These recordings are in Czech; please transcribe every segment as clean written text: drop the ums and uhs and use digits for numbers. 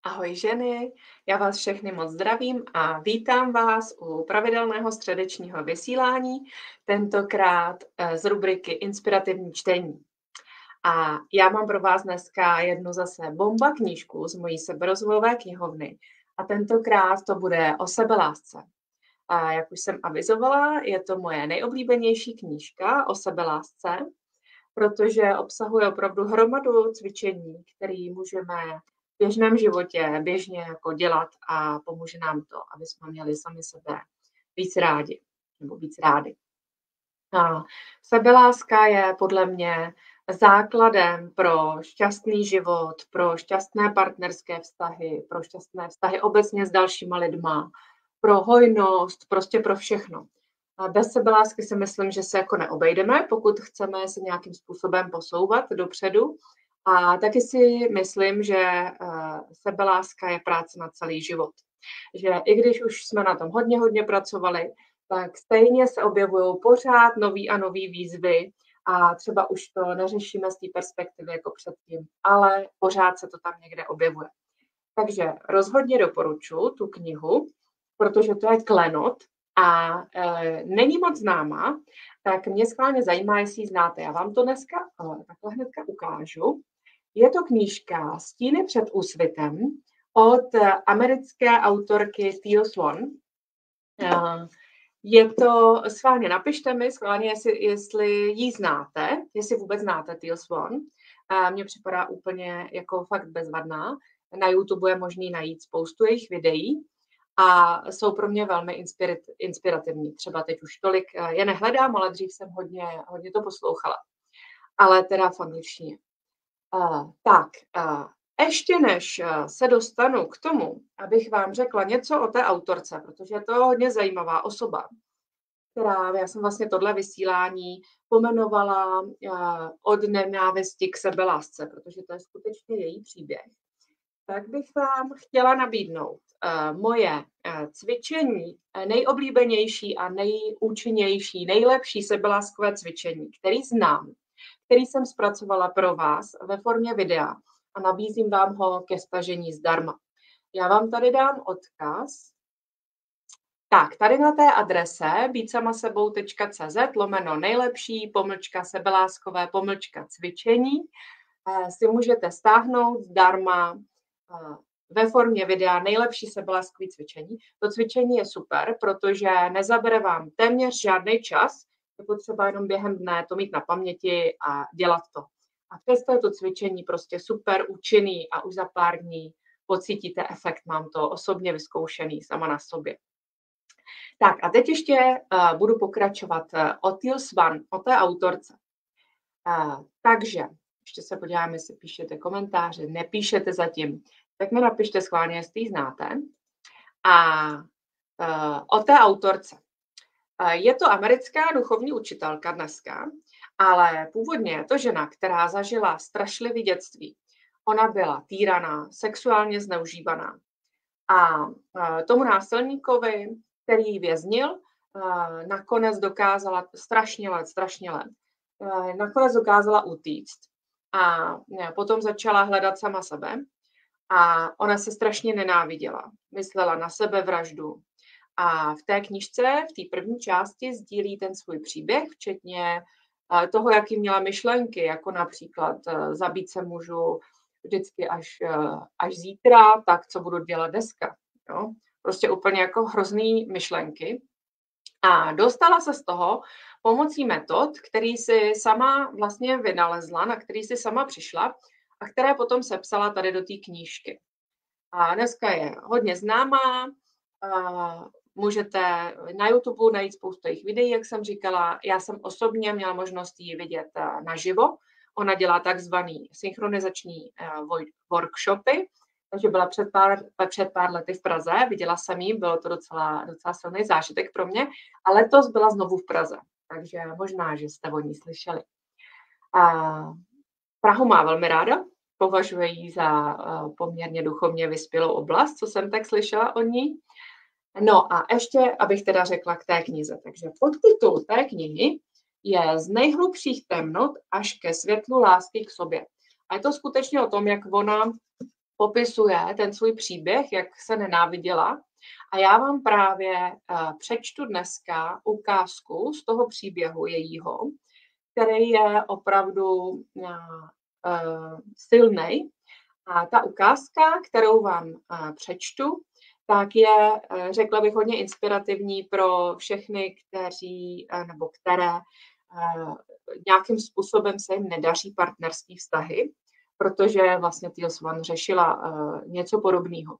Ahoj ženy, já vás všechny moc zdravím a vítám vás u pravidelného středečního vysílání, tentokrát z rubriky Inspirativní čtení. A já mám pro vás dneska jednu zase bomba knížku z mojí seberozvojové knihovny a tentokrát to bude o sebelásce. A jak už jsem avizovala, je to moje nejoblíbenější knížka o sebelásce, protože obsahuje opravdu hromadu cvičení, které můžeme v běžném životě běžně jako dělat a pomůže nám to, aby jsme měli sami sebe víc rádi nebo víc rády. A sebeláska je podle mě základem pro šťastný život, pro šťastné partnerské vztahy, pro šťastné vztahy obecně s dalšíma lidma, pro hojnost, prostě pro všechno. A bez sebelásky si myslím, že se jako neobejdeme, pokud chceme se nějakým způsobem posouvat dopředu. A taky si myslím, že sebeláska je práce na celý život. Že i když už jsme na tom hodně pracovali, tak stejně se objevují pořád nový a nový výzvy a třeba už to neřešíme z té perspektivy jako předtím, ale pořád se to tam někde objevuje. Takže rozhodně doporučuji tu knihu, protože to je klenot a není moc známá, tak mě schválně zajímá, jestli ji znáte. Já vám to dneska takhle hnedka ukážu. Je to knížka Stíny před úsvitem od americké autorky Teal Swan. Je to, schválně napište mi, schválně, jestli ji znáte, jestli vůbec znáte Teal Swan. Mně připadá úplně jako fakt bezvadná. Na YouTube je možný najít spoustu jejich videí a jsou pro mě velmi inspirativní. Třeba teď už tolik je nehledám, ale dřív jsem hodně to poslouchala. Ale teda v angličtině. Ještě než se dostanu k tomu, abych vám řekla něco o té autorce, protože je to hodně zajímavá osoba, já jsem vlastně tohle vysílání pomenovala od nenávisti k sebelásce, protože to je skutečně její příběh, tak bych vám chtěla nabídnout moje cvičení, nejoblíbenější a nejúčinnější, nejlepší sebeláskové cvičení, který znám, který jsem zpracovala pro vás ve formě videa a nabízím vám ho ke stažení zdarma. Já vám tady dám odkaz. Tak, tady na té adrese bítsamasebou.cz/nejlepší-sebeláskové-cvičení si můžete stáhnout zdarma ve formě videa nejlepší sebeláskové cvičení. To cvičení je super, protože nezabere vám téměř žádný čas, je potřeba jenom během dne to mít na paměti a dělat to. A přesto je to cvičení prostě super účinný a už za pár dní pocítíte efekt. Mám to osobně vyzkoušený sama na sobě. Tak a teď ještě budu pokračovat o Teal Swan, o té autorce. Takže ještě se podívám, jestli píšete komentáře, nepíšete zatím, tak mi napište schválně, jestli ji znáte. A o té autorce. Je to americká duchovní učitelka dneska, ale původně je to žena, která zažila strašlivé dětství. Ona byla týraná, sexuálně zneužívaná. A tomu násilníkovi, který ji věznil, nakonec dokázala strašně let, nakonec dokázala utíct. A potom začala hledat sama sebe a ona se strašně nenáviděla. Myslela na sebevraždu. A v té knížce, v té první části, sdílí ten svůj příběh, včetně toho, jaký měla myšlenky, jako například zabít se můžu vždycky až zítra, tak co budu dělat dneska. Jo? Prostě úplně jako hrozný myšlenky. A dostala se z toho pomocí metod, který si sama vlastně vynalezla, na který si sama přišla a které potom sepsala tady do té knížky. A dneska je hodně známá, můžete na YouTube najít spoustu jejich videí, jak jsem říkala. Já jsem osobně měla možnost ji vidět naživo. Ona dělá takzvaný synchronizační workshopy, takže byla před pár lety v Praze, viděla jsem ji, bylo to docela silný zážitek pro mě, a letos byla znovu v Praze, takže možná, že jste o ní slyšeli. Prahu má velmi ráda, považuje ji za poměrně duchovně vyspělou oblast, co jsem tak slyšela o ní. No a ještě, abych teda řekla k té knize. Takže podtitul té knihy je Z nejhlubších temnot až ke světlu lásky k sobě. A je to skutečně o tom, jak ona popisuje ten svůj příběh, jak se nenáviděla. A já vám právě přečtu dneska ukázku z toho příběhu jejího, který je opravdu silný. A ta ukázka, kterou vám přečtu, tak je, řekla bych, hodně inspirativní pro všechny, kteří nebo které nějakým způsobem se jim nedaří partnerské vztahy, protože vlastně Teal Swan řešila něco podobného.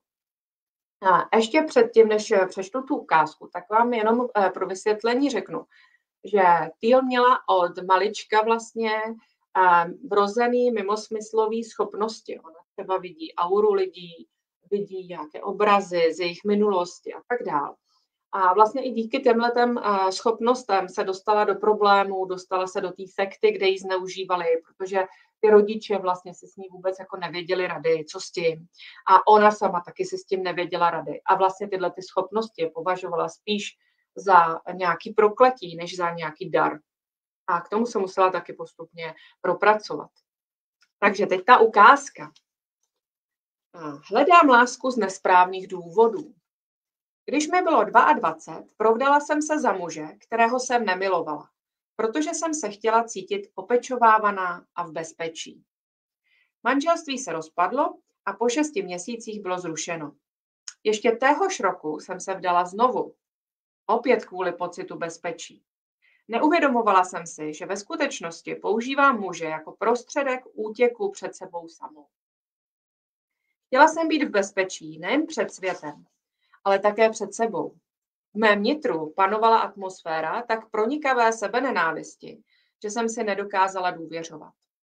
A ještě předtím, než přečtu tu ukázku, tak vám jenom pro vysvětlení řeknu, že Teal měla od malička vlastně vrozený mimosmyslový schopnosti. Ona třeba vidí auru lidí, vidí nějaké obrazy z jejich minulosti a tak dále. A vlastně i díky těmhletem schopnostem se dostala do problémů, dostala se do té sekty, kde ji zneužívali, protože ty rodiče vlastně si s ní vůbec jako nevěděli rady, co s tím. A ona sama taky si s tím nevěděla rady. A vlastně tyhle ty schopnosti považovala spíš za nějaký prokletí, než za nějaký dar. A k tomu se musela taky postupně propracovat. Takže teď ta ukázka. Hledám lásku z nesprávných důvodů. Když mi bylo 22, provdala jsem se za muže, kterého jsem nemilovala, protože jsem se chtěla cítit opečovávaná a v bezpečí. Manželství se rozpadlo a po 6 měsících bylo zrušeno. Ještě téhož roku jsem se vdala znovu, opět kvůli pocitu bezpečí. Neuvědomovala jsem si, že ve skutečnosti používám muže jako prostředek útěku před sebou samou. Chtěla jsem být v bezpečí nejen před světem, ale také před sebou. V mém nitru panovala atmosféra tak pronikavé sebenenávisti, že jsem si nedokázala důvěřovat.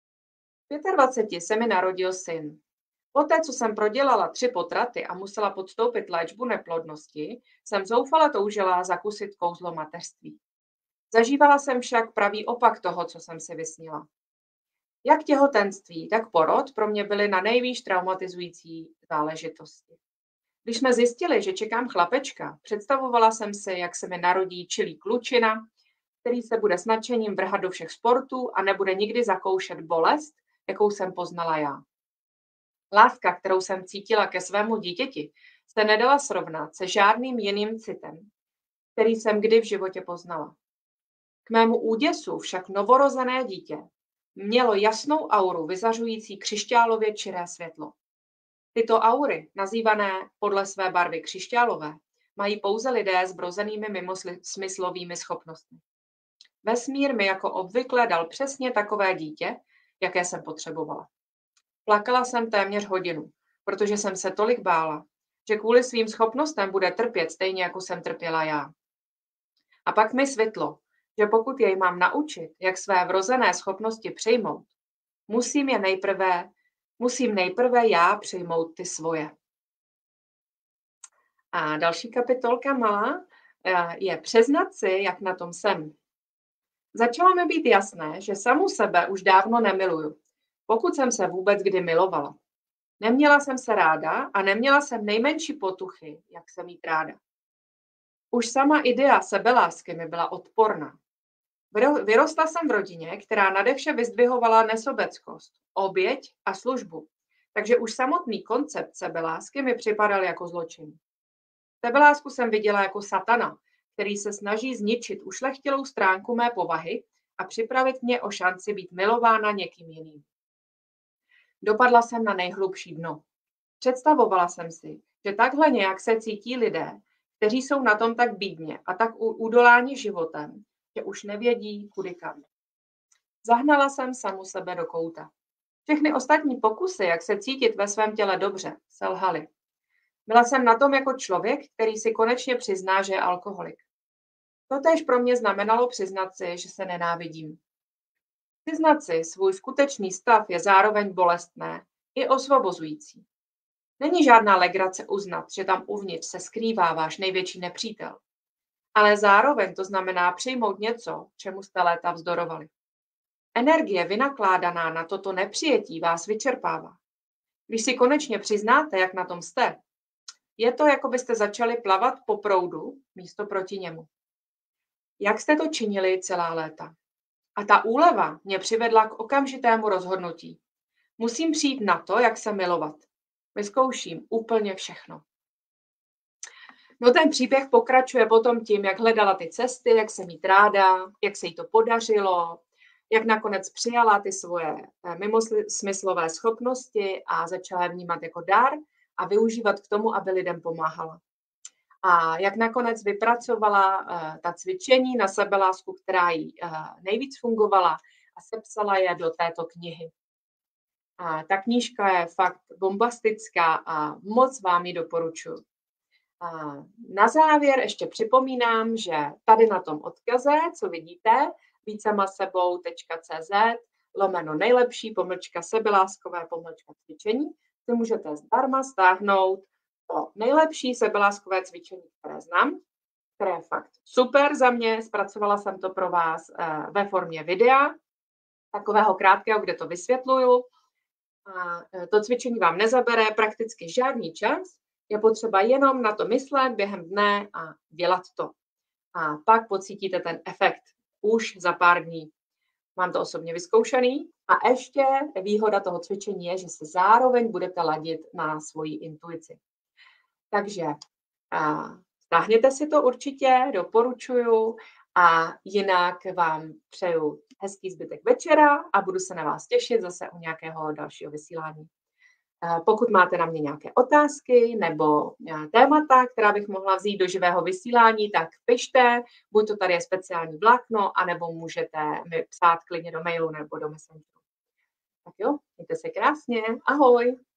V 25 se mi narodil syn. Poté, co jsem prodělala 3 potraty a musela podstoupit léčbu neplodnosti, jsem zoufale toužila zakusit kouzlo mateřství. Zažívala jsem však pravý opak toho, co jsem si vysnila. Jak těhotenství, tak porod pro mě byly na nejvýš traumatizující záležitosti. Když jsme zjistili, že čekám chlapečka, představovala jsem si, jak se mi narodí čilý klučina, který se bude s nadšením vrhat do všech sportů a nebude nikdy zakoušet bolest, jakou jsem poznala já. Láska, kterou jsem cítila ke svému dítěti, se nedala srovnat se žádným jiným citem, který jsem kdy v životě poznala. K mému úděsu však novorozené dítě mělo jasnou auru vyzařující křišťálově čiré světlo. Tyto aury, nazývané podle své barvy křišťálové, mají pouze lidé s vrozenými mimosmyslovými schopnostmi. Vesmír mi jako obvykle dal přesně takové dítě, jaké jsem potřebovala. Plakala jsem téměř hodinu, protože jsem se tolik bála, že kvůli svým schopnostem bude trpět stejně, jako jsem trpěla já. A pak mi světlo, že pokud jej mám naučit, jak své vrozené schopnosti přijmout, musím nejprve já přijmout ty svoje. A další kapitolka malá je přiznat si, jak na tom jsem. Začalo mi být jasné, že samu sebe už dávno nemiluju, pokud jsem se vůbec kdy milovala. Neměla jsem se ráda a neměla jsem nejmenší potuchy, jak se mít ráda. Už sama idea sebelásky mi byla odporná. Vyrostla jsem v rodině, která nade vše vyzdvihovala nesobeckost, oběť a službu, takže už samotný koncept sebelásky mi připadal jako zločin. Sebelásku jsem viděla jako satana, který se snaží zničit ušlechtilou stránku mé povahy a připravit mě o šanci být milována někým jiným. Dopadla jsem na nejhlubší dno. Představovala jsem si, že takhle nějak se cítí lidé, kteří jsou na tom tak bídně a tak udoláni životem, že už nevědí, kudy kam. Zahnala jsem samu sebe do kouta. Všechny ostatní pokusy, jak se cítit ve svém těle dobře, selhaly. Byla jsem na tom jako člověk, který si konečně přizná, že je alkoholik. Totéž pro mě znamenalo přiznat si, že se nenávidím. Přiznat si svůj skutečný stav je zároveň bolestné i osvobozující. Není žádná legrace uznat, že tam uvnitř se skrývá váš největší nepřítel. Ale zároveň to znamená přijmout něco, čemu jste léta vzdorovali. Energie vynakládaná na toto nepřijetí vás vyčerpává. Když si konečně přiznáte, jak na tom jste, je to, jako byste začali plavat po proudu místo proti němu. Jak jste to činili celá léta. A ta úleva mě přivedla k okamžitému rozhodnutí. Musím přijít na to, jak se milovat. vyzkouším úplně všechno. No ten příběh pokračuje potom tím, jak hledala ty cesty, jak se mít ráda, jak se jí to podařilo, jak nakonec přijala ty svoje mimosmyslové schopnosti a začala je vnímat jako dar a využívat k tomu, aby lidem pomáhala. A jak nakonec vypracovala ta cvičení na sebelásku, která jí nejvíc fungovala a sepsala je do této knihy. A ta knížka je fakt bombastická a moc vám ji doporučuji. A na závěr ještě připomínám, že tady na tom odkaze, co vidíte, vícemasebou.cz/nejlepší-sebeláskové-cvičení, si můžete zdarma stáhnout to nejlepší sebeláskové cvičení, které znám, které je fakt super za mě. Zpracovala jsem to pro vás ve formě videa, takového krátkého, kde to vysvětluju. A to cvičení vám nezabere prakticky žádný čas, je potřeba jenom na to myslet během dne a dělat to. A pak pocítíte ten efekt už za pár dní. Mám to osobně vyzkoušený a ještě výhoda toho cvičení je, že se zároveň budete ladit na svoji intuici. Takže stáhněte si to určitě, doporučuju a jinak vám přeju hezký zbytek večera a budu se na vás těšit zase u nějakého dalšího vysílání. Pokud máte na mě nějaké otázky nebo témata, která bych mohla vzít do živého vysílání, tak pište, buď to tady je speciální vlákno, anebo můžete mi psát klidně do mailu nebo do Messengeru. Tak jo, mějte se krásně, ahoj!